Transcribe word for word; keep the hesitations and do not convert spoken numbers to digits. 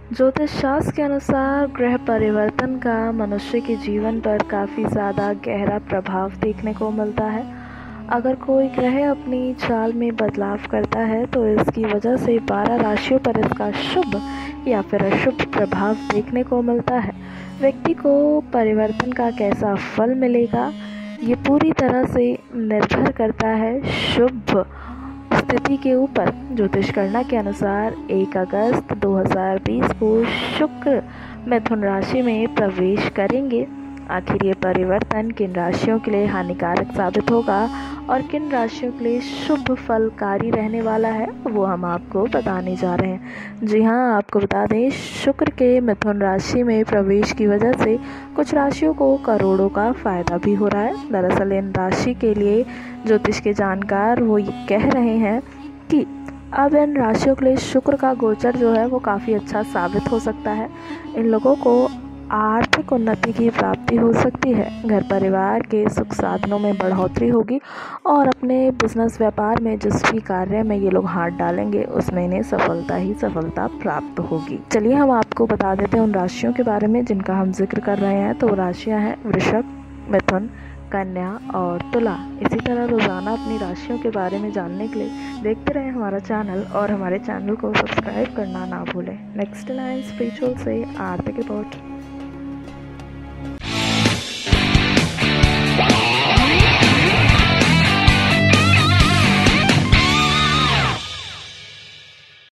ज्योतिष शास्त्र के अनुसार ग्रह परिवर्तन का मनुष्य के जीवन पर काफ़ी ज़्यादा गहरा प्रभाव देखने को मिलता है। अगर कोई ग्रह अपनी चाल में बदलाव करता है तो इसकी वजह से बारह राशियों पर इसका शुभ या फिर अशुभ प्रभाव देखने को मिलता है। व्यक्ति को परिवर्तन का कैसा फल मिलेगा, ये पूरी तरह से निर्भर करता है शुभ स्थिति के ऊपर। ज्योतिष गणना के अनुसार एक अगस्त दो हज़ार बीस को शुक्र मिथुन राशि में प्रवेश करेंगे। आखिर ये परिवर्तन किन राशियों के लिए हानिकारक साबित होगा और किन राशियों के लिए शुभ फलकारी रहने वाला है, वो हम आपको बताने जा रहे हैं। जी हाँ, आपको बता दें, शुक्र के मिथुन राशि में प्रवेश की वजह से कुछ राशियों को करोड़ों का फायदा भी हो रहा है। दरअसल इन राशि के लिए ज्योतिष के जानकार वो ये कह रहे हैं कि अब इन राशियों के लिए शुक्र का गोचर जो है वो काफ़ी अच्छा साबित हो सकता है। इन लोगों को आर्थिक उन्नति की प्राप्ति हो सकती है, घर परिवार के सुख साधनों में बढ़ोतरी होगी और अपने बिजनेस व्यापार में जिस भी कार्य में ये लोग हाथ डालेंगे उसमें इन्हें सफलता ही सफलता प्राप्त होगी। चलिए हम आपको बता देते हैं उन राशियों के बारे में जिनका हम जिक्र कर रहे हैं। तो राशियां हैं वृषभ, मिथुन, कन्या और तुला। इसी तरह रोज़ाना अपनी राशियों के बारे में जानने के लिए देखते रहें हमारा चैनल और हमारे चैनल को सब्सक्राइब करना ना भूलें। नेक्स्ट लाइन स्पिरिचुअल से आरती की रिपोर्ट।